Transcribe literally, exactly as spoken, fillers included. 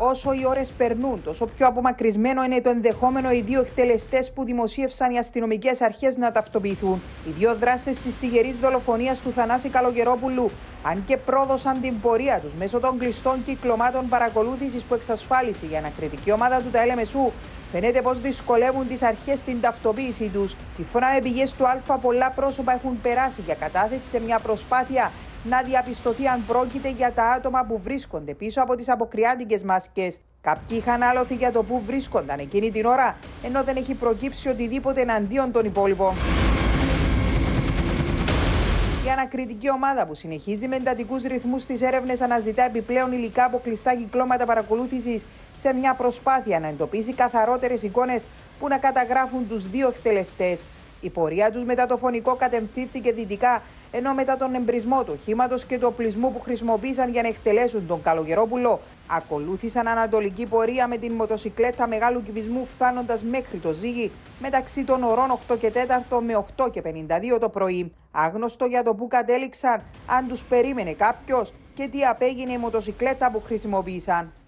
όσο οι ώρες περνούν, τόσο πιο απομακρυσμένο είναι το ενδεχόμενο οι δύο εκτελεστές που δημοσίευσαν οι αστυνομικές αρχές να ταυτοποιηθούν. Οι δύο δράστες της τυγερής δολοφονίας του Θανάση Καλογερόπουλου, αν και πρόδωσαν την πορεία τους μέσω των κλειστών κυκλωμάτων παρακολούθησης που εξασφάλισε η ανακριτική ομάδα του ΤΑΕΛΕΜΕΣΟΥ, φαίνεται πως δυσκολεύουν τις αρχές στην ταυτοποίησή τους. Σύμφωνα με πηγές του Α, πολλά πρόσωπα έχουν περάσει για κατάθεση σε μια προσπάθεια να διαπιστωθεί αν πρόκειται για τα άτομα που βρίσκονται πίσω από τις αποκριάτικες μάσκες. Κάποιοι είχαν άλοθη για το που βρίσκονταν εκείνη την ώρα, ενώ δεν έχει προκύψει οτιδήποτε εναντίον των υπόλοιπων. Η ανακριτική ομάδα, που συνεχίζει με εντατικούς ρυθμούς στις έρευνες, αναζητά επιπλέον υλικά από κλειστά κυκλώματα παρακολούθησης σε μια προσπάθεια να εντοπίσει καθαρότερες εικόνες που να καταγράφουν τους δύο εκτελεστές. Η πορεία τους μετά το φωνικό κατευθύνθηκε δυτικά, ενώ μετά τον εμπρισμό του οχήματος και του οπλισμού που χρησιμοποίησαν για να εκτελέσουν τον Καλογερόπουλο, ακολούθησαν ανατολική πορεία με την μοτοσικλέτα μεγάλου κυβισμού, φτάνοντας μέχρι το Ζήγη μεταξύ των ωρών οκτώ και τέσσερα με οκτώ και πενήντα δύο το πρωί. Άγνωστο για το που κατέληξαν, αν τους περίμενε κάποιος και τι απέγινε η μοτοσικλέτα που χρησιμοποίησαν.